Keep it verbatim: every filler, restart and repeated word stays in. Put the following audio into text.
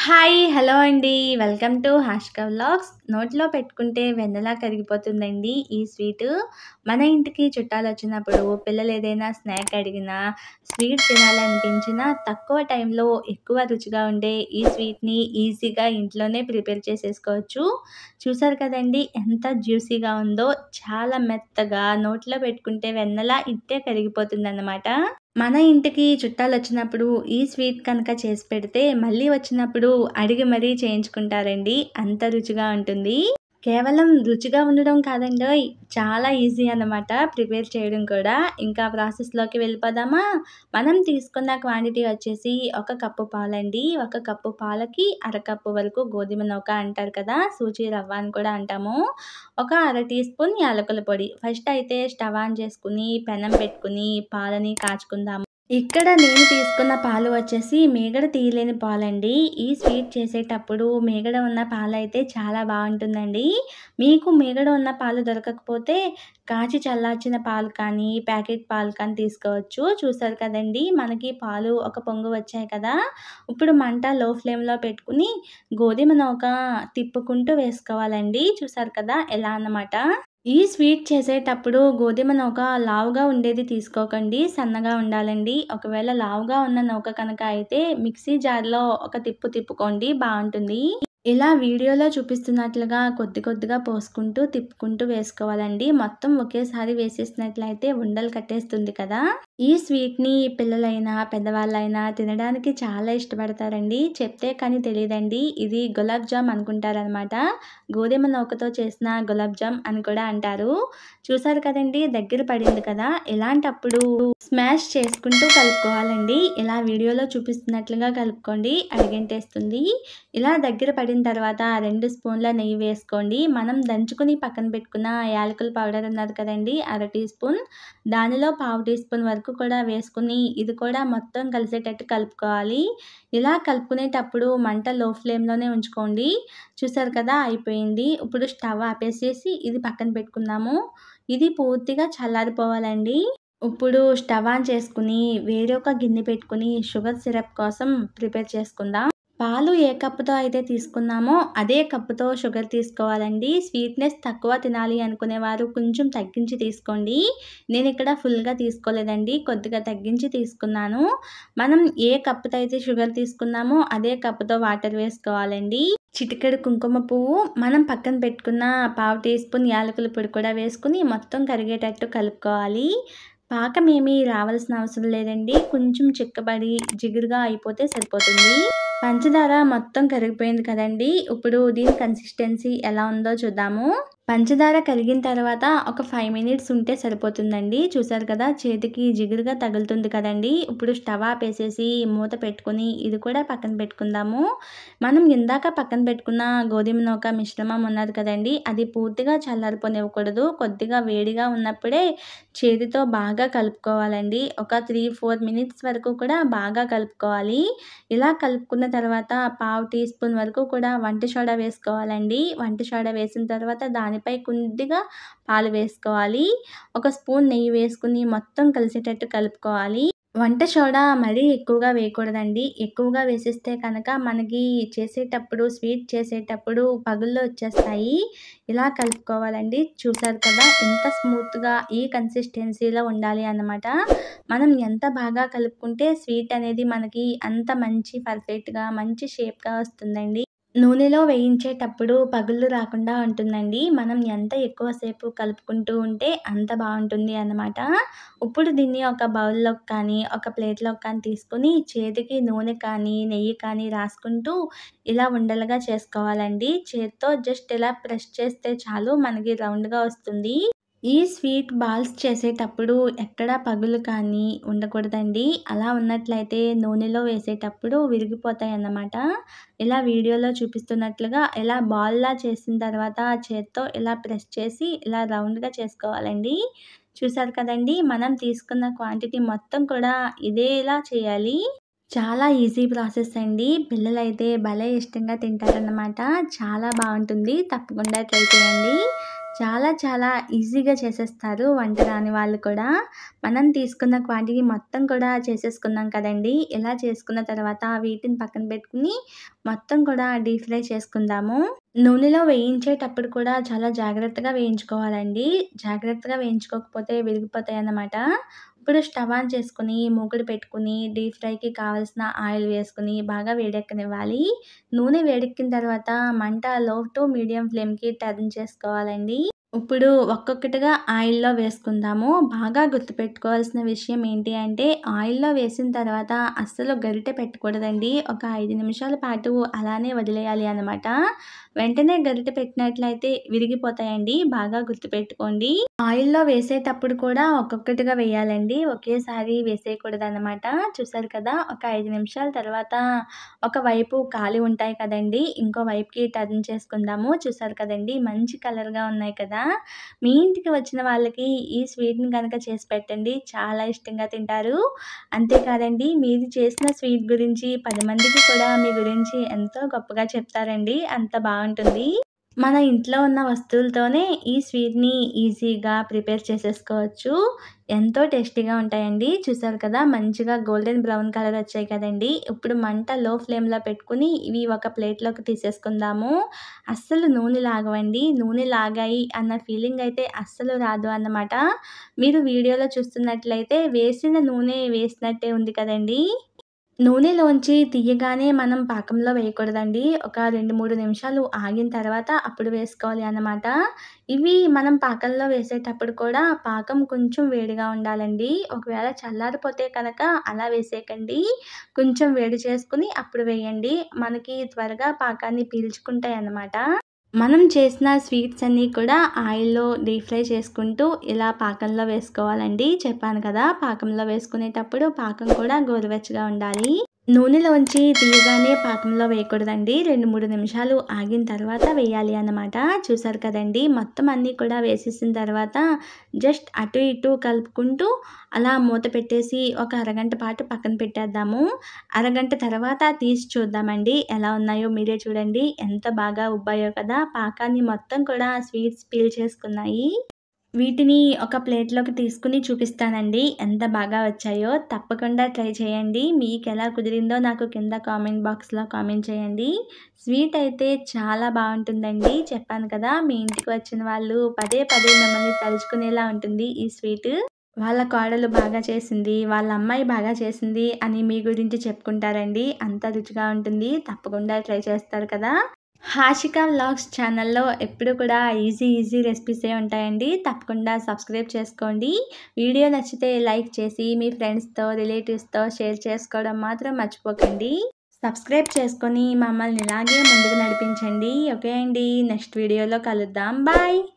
Hi! Hello అండి. Welcome to Hashka vlogs. నోట్లో పెట్టుకుంటే వెన్నలా కరిగిపోతుందండి ఈ స్వీటు. మన ఇంటికి చుట్టాలొచ్చినప్పుడు పిల్లలేదైనా స్నాక్ అడిగినా, స్వీట్ తినాలనిపించినా తక్కువ టైంలో ఎక్కువ రుచిగా ఉండే ఈ స్వీట్‌ని ఈజీగా ఇంట్లోనే ప్రిపేర్ చేసేసుకోవచ్చు. చూసారు కదండీ ఎంత జ్యూసీగా ఉందో. చాలా మెత్తగా నోట్లో పెట్టుకుంటే వెన్నలా ఇట్టే కరిగిపోతుందన్నమాట. మన ఇంటికి చుట్టాలొచ్చినప్పుడు ఈ స్వీట్ కనుక చేసి పెడితే మళ్ళీ వచ్చినప్పుడు అడిగి మరీ చేయించుకుంటారండి. అంత రుచిగా ఉంటుంది. కేవలం రుచిగా ఉండడం కాదండోయ్! చాలా ఈజీ అన్నమాట ప్రిపేర్ చేయడం కూడా. ఇంకా ప్రాసెస్‌లోకి వెళ్ళిపోదామా? మనం తీసుకున్న క్వాంటిటీ వచ్చేసి ఒక కప్పు పాలండి. ఒక కప్పు పాలకి అరకప్పు వరకు గోధుమ నూక అంటారు కదా! సూజీ రవ్వ అని కూడా అంటాము. ఒక అర టీ స్పూన్ యాలకుల పొడి. ఫస్ట్ అయితే స్టవ్ ఆన్ చేసుకొని పెనం పెట్టుకొని పాలని కాచుకుందాము. ఇక్కడ నేను తీసుకున్న పాలు వచ్చేసి మీగడ తీయలేని పాలండి. ఈ స్వీట్ చేసేటప్పుడు మీగడ ఉన్న పాలైతే చాలా బావుంటుందండి. మీకు మీగడ ఉన్న పాలు దొరకకపోతే కాచి చల్లార్చిన పాలు కానీ, ప్యాకెట్ పాలు కానీ తీసుకోవచ్చు. చూసారు కదండీ! మనకి పాలు ఒక పొంగు వచ్చాయి కదా! ఇప్పుడు మంట లో ఫ్లేమ్‌లో పెట్టుకొని గోధుమ నూక తిప్పుకుంటూ వేసుకోవాలండి. చూసారు కదా! ఎలా అన్నమాట. ఈ స్వీట్ చేసేటప్పుడు గోధుమ నూక లావుగా ఉండేది తీసుకోకండి. సన్నగా ఉండాలండి. ఒకవేళ లావుగా ఉన్న నూక కనుక అయితే మిక్సీ జార్‌లో ఒక తిప్పు తిప్పుకోండి బావుంటుంది. ఇలా వీడియోలో చూపిస్తున్నట్లుగా కొద్ది కొద్దిగా పోసుకుంటూ, తిప్పుకుంటూ వేసుకోవాలండి. మొత్తం ఒకేసారి వేసేసినట్లయితే ఉండలు కట్టేస్తుంది కదా! ఈ స్వీట్‌ని పిల్లలైనా, పెద్దవాళ్ళైనా తినడానికి చాలా ఇష్టపడతారండి. చెప్తే కానీ తెలీదండి. ఇది గులాబ్ జామ్ అనుకుంటారనమాట. గోధుమ నూకతో చేసిన గులాబ్ జామ్ అని కూడా అంటారు. చూసారు కదండీ! దగ్గర పడింది కదా! ఇలాంటప్పుడు స్మాష్ చేసుకుంటూ కలుపుకోవాలండి. ఇలా వీడియోలో చూపిస్తున్నట్లుగా కలుపుకోండి. అడుగంటేస్తుంది. ఇలా దగ్గర పడిన తర్వాత రెండు స్పూన్ల నెయ్యి వేసుకోండి. మనం దంచుకొని పక్కన పెట్టుకున్న యాలకుల పౌడర్ ఉన్నది కదండీ! అర టీ స్పూన్. దానిలో పావు టీ స్పూన్ వరకు కూడా వేసుకొని ఇది కూడా మొత్తం కలిసేటట్టు కలుపుకోవాలి. ఇలా కలుపుకునేటప్పుడు మంట లో ఫ్లేమ్‌లోనే ఉంచుకోండి. చూసారు కదా! అయిపోయింది. ఇప్పుడు స్టవ్ ఆపేసేసి ఇది పక్కన పెట్టుకుందాము. ఇది పూర్తిగా చల్లారిపోవాలండి. ఇప్పుడు స్టవ్ ఆన్ చేసుకొని వేరొక గిన్నె పెట్టుకొని షుగర్ సిరప్ కోసం ప్రిపేర్ చేసుకుందాం. పాలు ఏ కప్పుతో అయితే తీసుకున్నామో అదే కప్పుతో షుగర్ తీసుకోవాలండి. స్వీట్‌నెస్ తక్కువ తినాలి అనుకునేవారు కొంచెం తగ్గించి తీసుకోండి. నేను ఇక్కడ ఫుల్‌గా తీసుకోలేదండి. కొద్దిగా తగ్గించి తీసుకున్నాను. మనం ఏ కప్పుతో అయితే షుగర్ తీసుకున్నామో అదే కప్పుతో వాటర్ వేసుకోవాలండి. చిటికెడు కుంకుమ పువ్వు, మనం పక్కన పెట్టుకున్న పావు టీ స్పూన్ యాలకుల పొడి కూడా వేసుకొని మొత్తం కరిగేటట్టు కలుపుకోవాలి. పాకం ఏమీ రావాల్సిన అవసరం లేదండి. కొంచెం చిక్కబడి జిగురుగా అయిపోతే సరిపోతుంది. పంచదార మొత్తం కరిగిపోయింది కదండీ! ఇప్పుడు దీని కన్సిస్టెన్సీ ఎలా ఉందో చూద్దాము. పంచదార కరిగిన తర్వాత ఒక ఐదు మినిట్స్ ఉంటే సరిపోతుందండి. చూసారు కదా! చేతికి జిగురుగా తగులుతుంది కదండీ! ఇప్పుడు స్టవ్ ఆపేసేసి మూత పెట్టుకొని ఇది కూడా పక్కన పెట్టుకుందాము. మనం ఇందాక పక్కన పెట్టుకున్న గోధుమ నూక మిశ్రమం ఉన్నది కదండీ! అది పూర్తిగా చల్లారిపోనివ్వకూడదు. కొద్దిగా వేడిగా ఉన్నప్పుడే చేతితో బాగా కలుపుకోవాలండి. ఒక మూడు, నాలుగు మినిట్స్ వరకు కూడా బాగా కలుపుకోవాలి. ఇలా కలుపుకున్న తర్వాత పావు టీ స్పూన్ వరకు కూడా వంట సోడా వేసుకోవాలండి. వంట సోడా వేసిన తర్వాత దానిపై కొద్దిగా పాలు వేసుకోవాలి. ఒక స్పూన్ నెయ్యి వేసుకొని మొత్తం కలిసేటట్టు కలుపుకోవాలి. వంట సోడా మరీ ఎక్కువగా వేయకూడదండి. ఎక్కువగా వేసేస్తే కనుక మనకి చేసేటప్పుడు స్వీట్ చేసేటప్పుడు పగుళ్ళు వచ్చేస్తాయి. ఇలా కలుపుకోవాలండి. చూసారు కదా! ఎంత స్మూత్‌గా ఈ కన్సిస్టెన్సీలో ఉండాలి అన్నమాట. మనం ఎంత బాగా కలుపుకుంటే స్వీట్ అనేది మనకి అంత మంచి పర్ఫెక్ట్‌గా మంచి షేప్‌గా వస్తుందండి. నూనెలో వేయించేటప్పుడు పగుళ్ళు రాకుండా ఉంటుందండి. మనం ఎంత ఎక్కువ సేపు కలుపుకుంటూ ఉంటే అంత బావుంటుంది అన్నమాట. ఇప్పుడు దీన్ని ఒక బౌల్‌లోకి కానీ, ఒక ప్లేట్‌లోకి కానీ తీసుకొని చేతికి నూనె కానీ, నెయ్యి కానీ రాసుకుంటూ ఇలా ఉండలుగా చేసుకోవాలండి. చేత్తో జస్ట్ ఇలా ప్రెస్ చేస్తే చాలు మనకి రౌండ్‌గా వస్తుంది. ఈ స్వీట్ బాల్స్ చేసేటప్పుడు ఎక్కడ పగులు కానీ ఉండకూడదండి. అలా ఉన్నట్లయితే నూనెలో వేసేటప్పుడు విరిగిపోతాయన్నమాట. ఇలా వీడియోలో చూపిస్తున్నట్లుగా ఇలా బాల్‌లా చేసిన తర్వాత చేత్తో ఇలా ప్రెస్ చేసి ఇలా రౌండ్‌గా చేసుకోవాలండి. చూసారు కదండీ! మనం తీసుకున్న క్వాంటిటీ మొత్తం కూడా ఇదేలా చేయాలి. చాలా ఈజీ ప్రాసెస్ అండి. పిల్లలైతే భలే ఇష్టంగా తింటారన్నమాట. చాలా బావుంటుంది. తప్పకుండా ట్రై చేయండి. చాలా చాలా ఈజీగా చేసేస్తారు వంట రాని వాళ్ళు కూడా. మనం తీసుకున్న క్వాంటిటీ మొత్తం కూడా చేసేసుకున్నాం కదండీ! ఇలా చేసుకున్న తర్వాత వీటిని పక్కన పెట్టుకొని మొత్తం కూడా డీప్ ఫ్రై చేసుకుందాము. నూనెలో వేయించేటప్పుడు కూడా చాలా జాగ్రత్తగా వేయించుకోవాలండి. జాగ్రత్తగా వేయించుకోకపోతే విరిగిపోతాయన్నమాట. ఇప్పుడు స్టవ్ ఆన్ చేసుకొని, మూకుడు పెట్టుకొని, డీప్ ఫ్రైకి కావాల్సిన ఆయిల్ వేసుకొని బాగా వేడెక్కనివ్వాలి. నూనె వేడెక్కిన తర్వాత మంట లో టు మీడియం ఫ్లేమ్‌కి టర్న్ చేసుకోవాలండి. ఇప్పుడు ఒక్కొక్కటిగా ఆయిల్‌లో వేసుకుందాము. బాగా గుర్తుపెట్టుకోవాల్సిన విషయం ఏంటి అంటే, ఆయిల్‌లో వేసిన తర్వాత అస్సలు గరిటె పెట్టకూడదండి. ఒక ఐదు నిమిషాల పాటు అలానే వదిలేయాలి అన్నమాట. వెంటనే గరిటె పెట్టినట్లయితే విరిగిపోతాయండి. బాగా గుర్తుపెట్టుకోండి. ఆయిల్‌లో వేసేటప్పుడు కూడా ఒక్కొక్కటిగా వేయాలండి. ఒకేసారి వేసేయకూడదన్నమాట. చూసారు కదా! ఒక ఐదు నిమిషాల తర్వాత ఒక వైపు కాలి ఉంటాయి కదండీ! ఇంకో వైపుకి టర్న్ చేసుకుందాము. చూసారు కదండీ! మంచి కలర్‌గా ఉన్నాయి కదా! మీ ఇంటికి వచ్చిన వాళ్ళకి ఈ స్వీట్‌ని గనక చేసి పెట్టండి. చాలా ఇష్టంగా తింటారు. అంతేకాదండి, మీరు చేసిన స్వీట్ గురించి పది మందికి కూడా మీ గురించి ఎంతో గొప్పగా చెప్తారండి. అంత బావుంటుంది. మన ఇంట్లో ఉన్న వస్తువులతోనే ఈ స్వీట్‌ని ఈజీగా ప్రిపేర్ చేసేసుకోవచ్చు. ఎంతో టేస్టీగా ఉంటాయండి. చూసారు కదా! మంచిగా గోల్డెన్ బ్రౌన్ కలర్ వచ్చాయి కదండీ! ఇప్పుడు మంట లో ఫ్లేమ్‌లో పెట్టుకొని ఇవి ఒక ప్లేట్‌లోకి తీసేసుకుందాము. అస్సలు నూనె లాగవండి. నూనె లాగాయి అన్న ఫీలింగ్ అయితే అస్సలు రాదు అన్నమాట. మీరు వీడియోలో చూస్తున్నట్లయితే వేసిన నూనె వేసినట్టే ఉంది కదండీ! నూనెలోంచి తీయగానే మనం పాకంలో వేయకూడదండి. ఒక రెండు, మూడు నిమిషాలు ఆగిన తర్వాత అప్పుడు వేసుకోవాలి అన్నమాట. ఇవి మనం పాకంలో వేసేటప్పుడు కూడా పాకం కొంచెం వేడిగా ఉండాలండి. ఒకవేళ చల్లారిపోతే కనుక అలా వేసేయకండి. కొంచెం వేడి చేసుకొని అప్పుడు వేయండి. మనకి త్వరగా పాకాన్ని పీల్చుకుంటాయన్నమాట. మనం చేసిన స్వీట్స్ అన్నీ కూడా ఆయిల్‌లో డీప్ ఫ్రై చేసుకుంటూ ఇలా పాకంలో వేసుకోవాలండి. చెప్పాను కదా! పాకంలో వేసుకునేటప్పుడు పాకం కూడా గోరువెచ్చగా ఉండాలి. నూనెలోంచి తీయగానే పాకంలో వేయకూడదండి. రెండు, మూడు నిమిషాలు ఆగిన తర్వాత వేయాలి అన్నమాట. చూసారు కదండీ! మొత్తం అన్నీ కూడా వేసేసిన తర్వాత జస్ట్ అటు ఇటు కలుపుకుంటూ అలా మూత పెట్టేసి ఒక అరగంట పాటు పక్కన పెట్టేద్దాము. అరగంట తర్వాత తీసి చూద్దామండి. ఎలా ఉన్నాయో మీరే చూడండి. ఎంత బాగా ఉబ్బాయో కదా! పాకాన్ని మొత్తం కూడా స్వీట్స్ పీల్చేసుకున్నాయి. వీటిని ఒక ప్లేట్‌లోకి తీసుకొని చూపిస్తానండి. ఎంత బాగా వచ్చాయో. తప్పకుండా ట్రై చేయండి. మీకెలా కుదిరిందో నాకు కింద కామెంట్ బాక్స్‌లో కామెంట్ చేయండి. స్వీట్ అయితే చాలా బావుంటుందండి. చెప్పాను కదా! మీ ఇంటికి వచ్చిన వాళ్ళు పదే పదే మిమ్మల్ని తలుచుకునేలా ఉంటుంది ఈ స్వీటు. వాళ్ళ కోడలు బాగా చేసింది, వాళ్ళ అమ్మాయి బాగా చేసింది అని మీ గురించి చెప్పుకుంటారండి. అంత రుచిగా ఉంటుంది. తప్పకుండా ట్రై చేస్తారు కదా! హాషిక వ్లాగ్స్ ఛానల్‌లో ఎప్పుడు కూడా ఈజీ ఈజీ రెసిపీసే ఉంటాయండి. తప్పకుండా సబ్స్క్రైబ్ చేసుకోండి. వీడియో నచ్చితే లైక్ చేసి మీ ఫ్రెండ్స్‌తో, రిలేటివ్స్‌తో షేర్ చేసుకోవడం మాత్రం మర్చిపోకండి. సబ్స్క్రైబ్ చేసుకొని మమ్మల్ని ఇలాగే ముందుకు నడిపించండి. ఓకే అండి. నెక్స్ట్ వీడియోలో కలుద్దాం. బాయ్.